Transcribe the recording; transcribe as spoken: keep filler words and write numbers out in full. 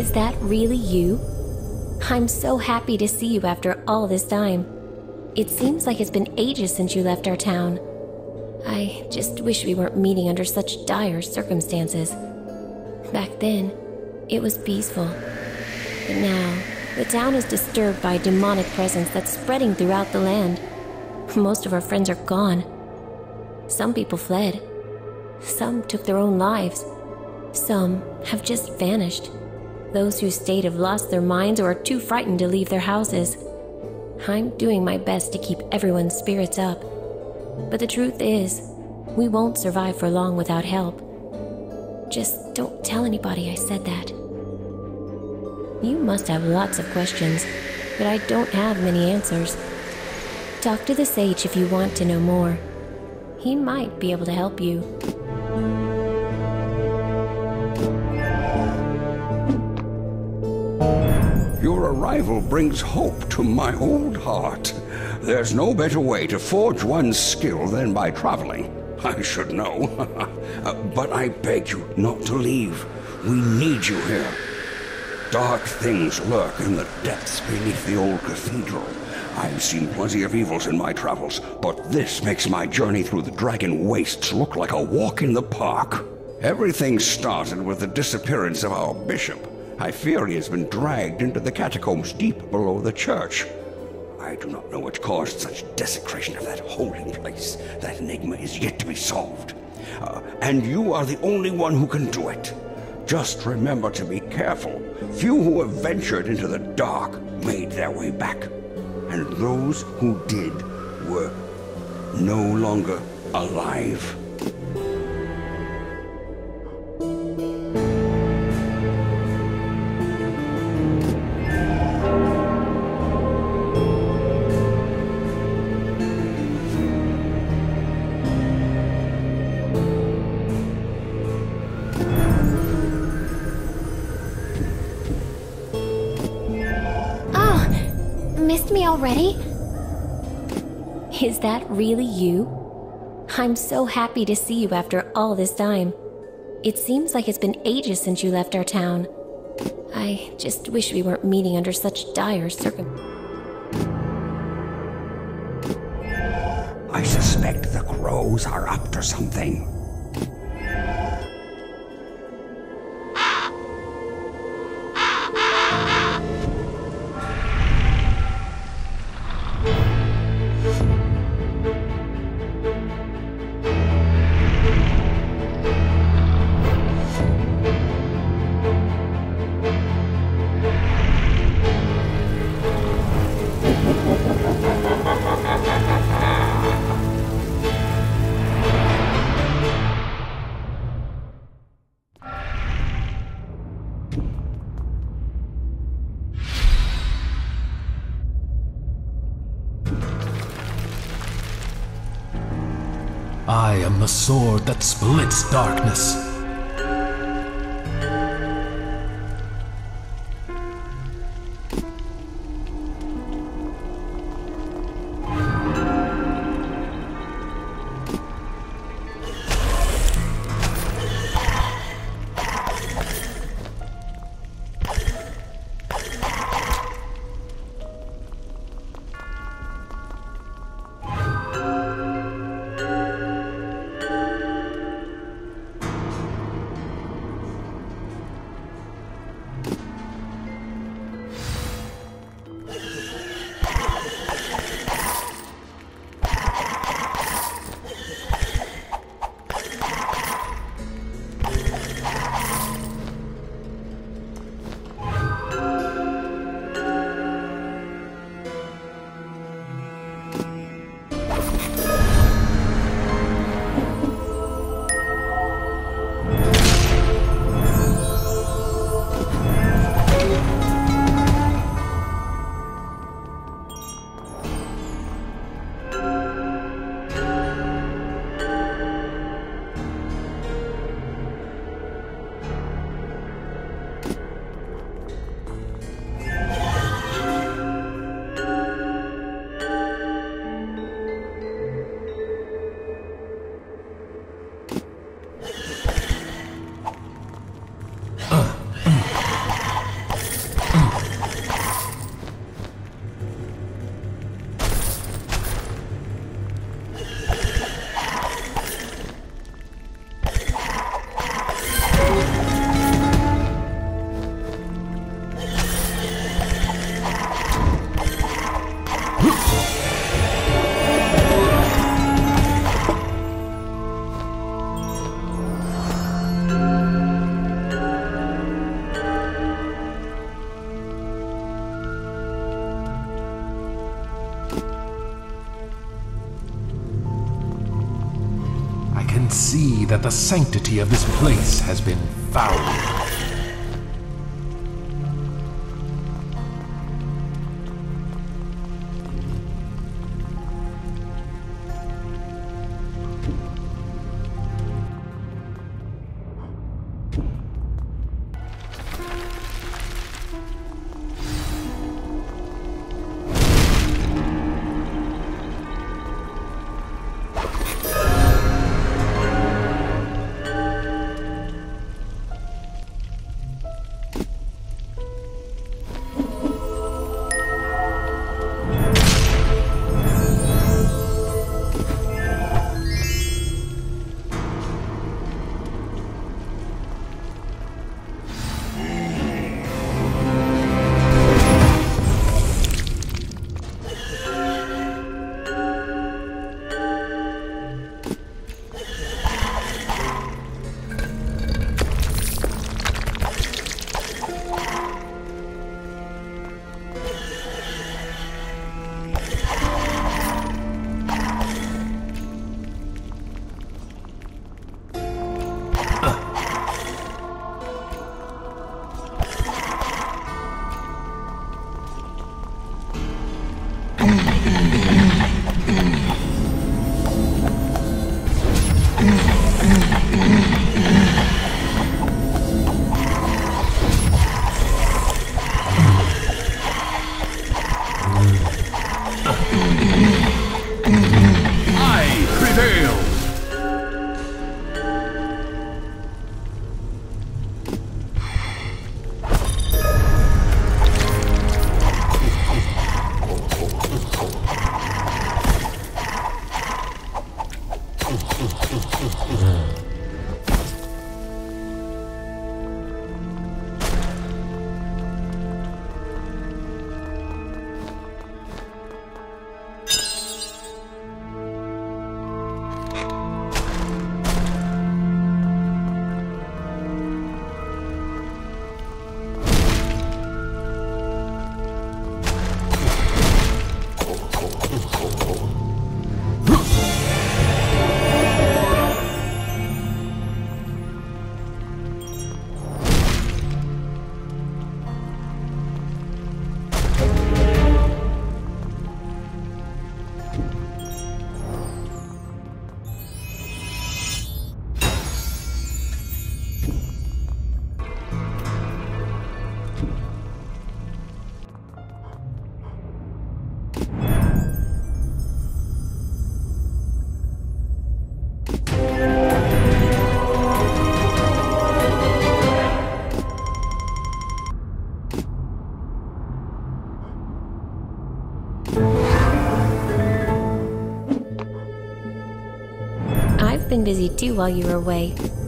Is that really you? I'm so happy to see you after all this time. It seems like it's been ages since you left our town. I just wish we weren't meeting under such dire circumstances. Back then, it was peaceful. But now, the town is disturbed by a demonic presence that's spreading throughout the land. Most of our friends are gone. Some people fled. Some took their own lives. Some have just vanished. Those who stayed have lost their minds or are too frightened to leave their houses. I'm doing my best to keep everyone's spirits up. But the truth is, we won't survive for long without help. Just don't tell anybody I said that. You must have lots of questions, but I don't have many answers. Talk to the sage if you want to know more. He might be able to help you. Your arrival brings hope to my old heart. There's no better way to forge one's skill than by traveling. I should know. uh, but I beg you not to leave. We need you here. Dark things lurk in the depths beneath the old cathedral. I've seen plenty of evils in my travels, but this makes my journey through the Dragon Wastes look like a walk in the park. Everything started with the disappearance of our bishop. I fear he has been dragged into the catacombs deep below the church. I do not know what caused such desecration of that holy place. That enigma is yet to be solved. Uh, and you are the only one who can do it. Just remember to be careful. Few who have ventured into the dark made their way back. And those who did were no longer alive. Me already? Is that really you? I'm so happy to see you after all this time. It seems like it's been ages since you left our town. I just wish we weren't meeting under such dire circumstances. I suspect the crows are up to something. I am the sword that splits darkness. See that the sanctity of this place has been fouled. Been busy too while you were away.